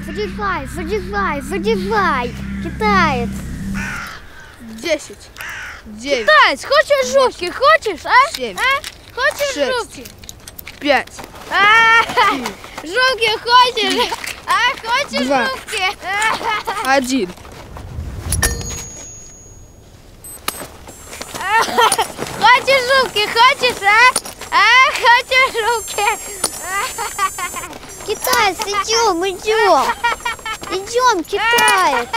Задевай. Китаец. 10, 9. Китаец, хочешь жопки? Хочешь, а? 7, Хочешь 6, жопки? 5. Жопки хочешь? Хочешь 2, жопки? 1. Хочешь жопки? Хочешь, Хочешь жопки? Китаец, идем, китаец.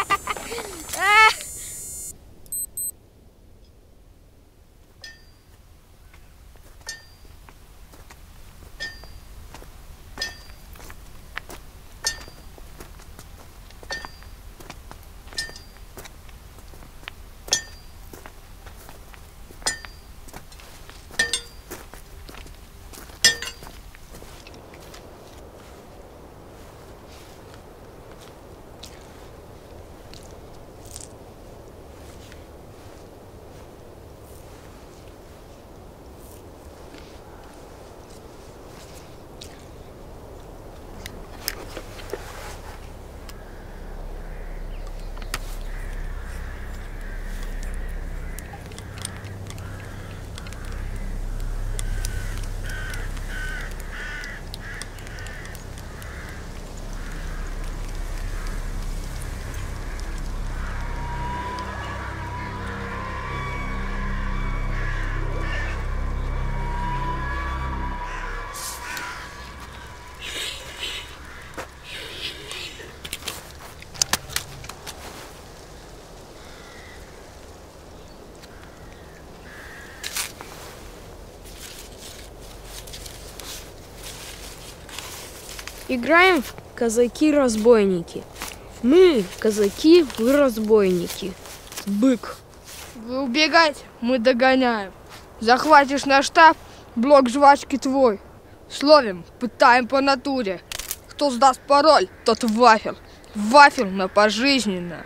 Играем в казаки-разбойники. Мы казаки, вы разбойники. Бык. Вы убегать, мы догоняем. Захватишь наш штаб, блок жвачки твой. Словим, пытаем по натуре. Кто сдаст пароль, тот вафел. Вафел на пожизненно.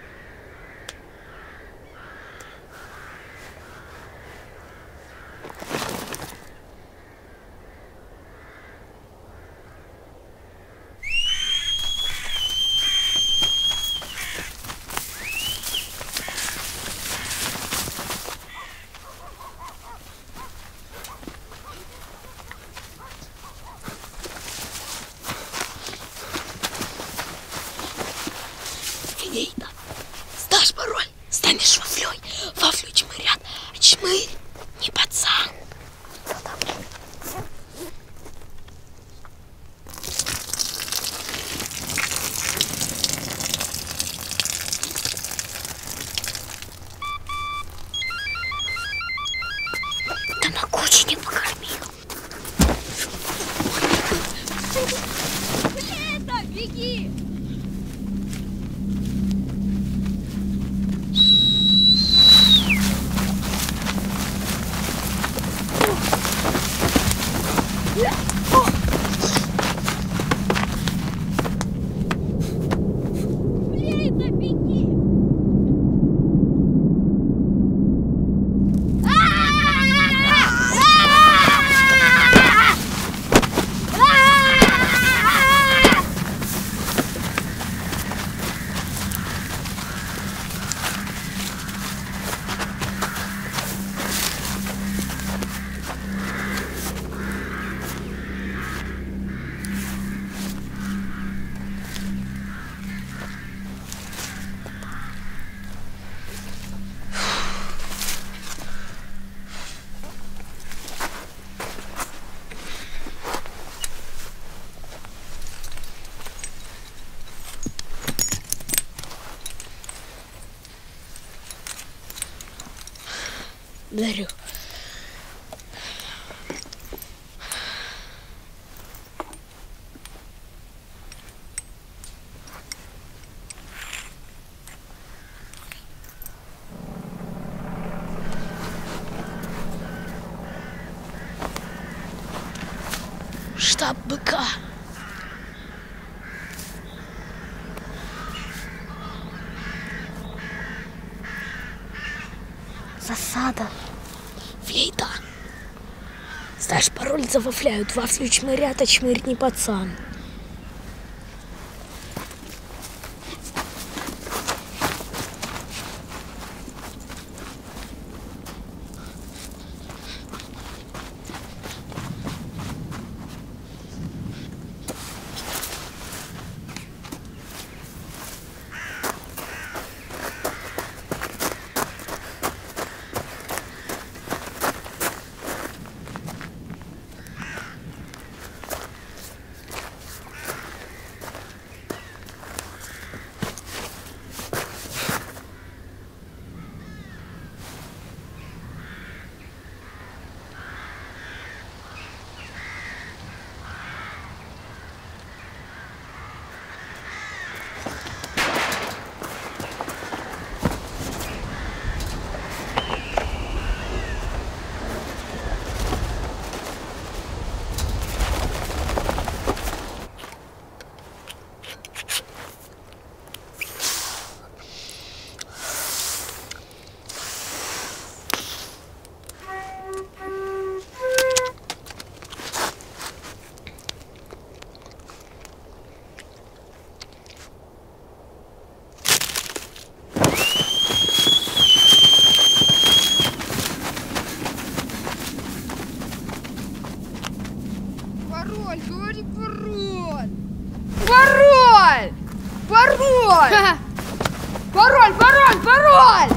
Филейта, сдашь пароль, станешь вафлей. Вафлю чмырят, а чмырь не пацан. Да на куче не покормил. Филейта, беги! Филейта, беги! Дарю. Штаб быка. Засада. Флейта. Знаешь, пароль завафляют. Вафлю чмырят, а чмырь не пацан. Пароль! Пароль, пароль, пароль!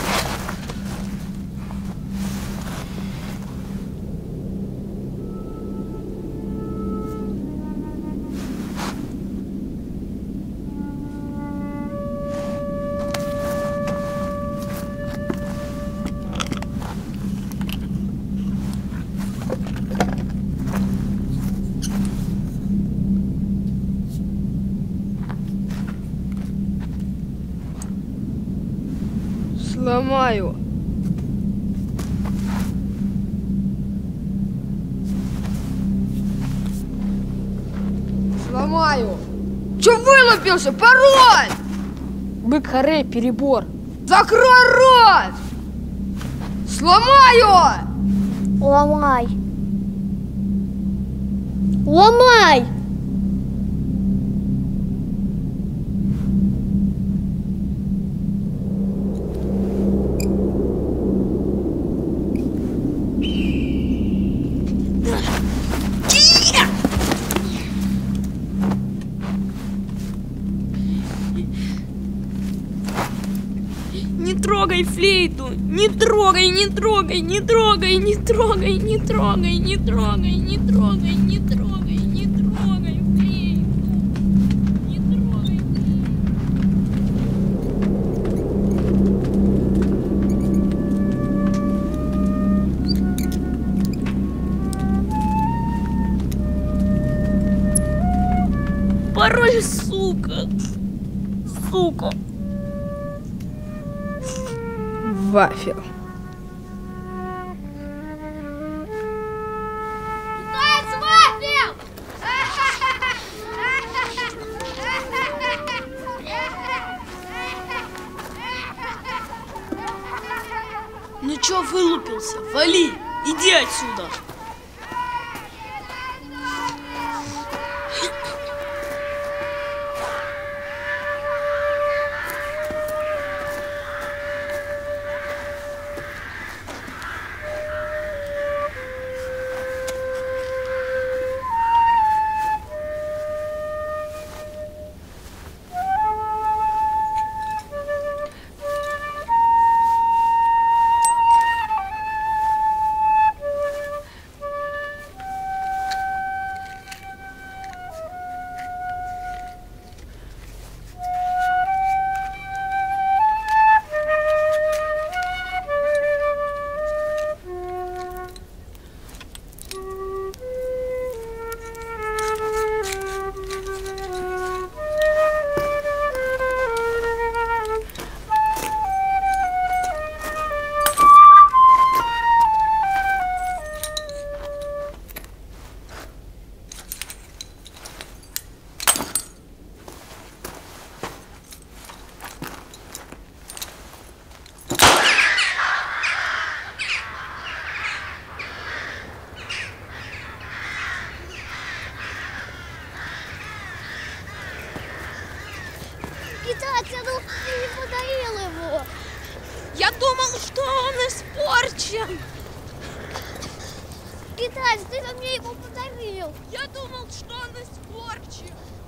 Сломаю. Сломаю. Чё вылупился? Пароль! Бык, харе, перебор. Закрой рот! Сломаю! Ломай. Ломай! Не трогай флейту! Не трогай, не трогай, не трогай, не трогай, не трогай, не трогай, не трогай, не трогай, не трогай флейту! Не трогай флейту! Пароль, сука! Сука! Вафел. Китаец вафел! Ну чё вылупился? Вали! Иди отсюда! Китаец, я думал, ты не подарил его. Я думал, что он испорчен! Китаец, ты же мне его подарил. Я думал, что он испорчен!